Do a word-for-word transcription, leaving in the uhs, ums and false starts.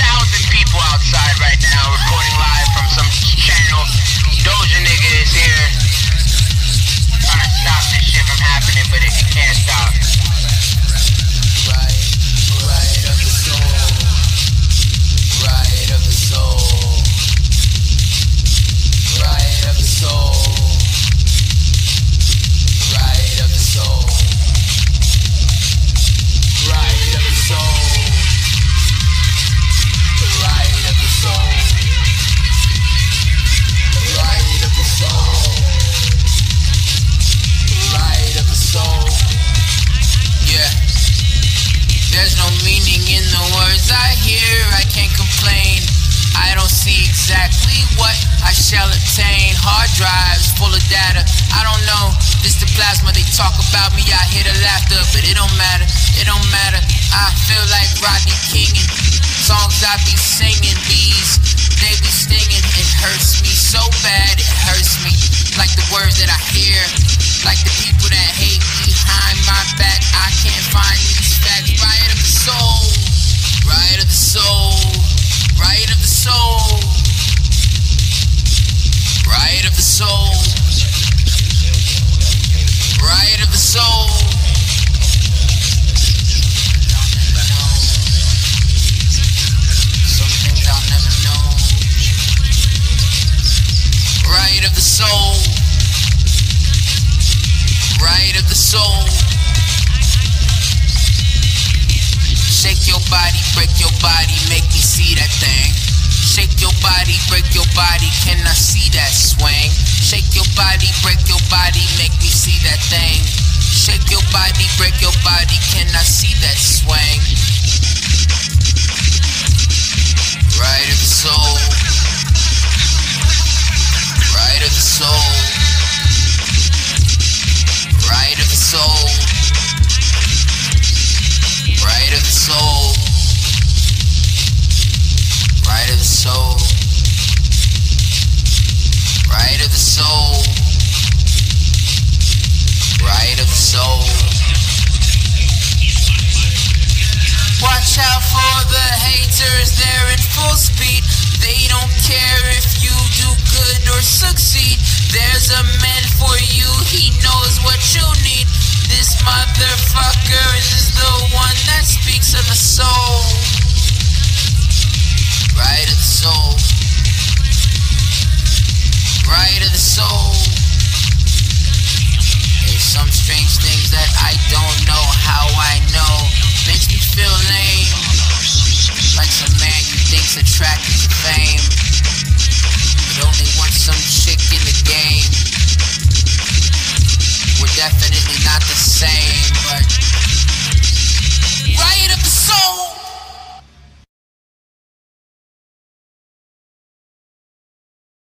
thousand people outside right now recording live from some channel. Doja nigga is here trying to stop this shit from happening, but it, it can't stop. Right, right of the soul. Right of the soul. Right of the soul. Right of the soul. Right of the soul. Right of the soul. Right of the soul. Right of the soul. Yeah. There's no meaning in the words I hear. I can't complain. I don't see exactly what I shall attain. Hard drives full of data. I don't know. This the plasma they talk about me. I hear the laughter, but it don't matter. It don't matter. I feel like Rodney King and songs I be singing. These they be stinging. It hurts me so bad. It hurts me like the words that I hear. Like the people that hate me behind my back. I can't find these facts. Right of the soul. Right of the soul. Right of the soul. Right of the soul. Right of the soul. Some things I'll never know. Right of the soul. Right of the soul. Shake your body, break your body, make me see that thing. Shake your body, break your body, can I see that swing? Shake your body, break your body, make me see that thing. Shake your body, break your body, can I see that swing? Right of the soul. Right of the soul. Right of the soul. Right of the soul. Right of the soul. Right of the soul. Right of the soul. Watch out for the haters, they're in full speed. They don't care if you do good or succeed. There's a man for you, he knows what you need. This motherfucker is the one that speaks of the soul. Right of the soul. Right of the soul. There's some strange things that I don't know how I know. Makes me feel lame. Like some man you think's attracted to fame, but only wants some chick in the game. We're definitely not the same, but right of the soul.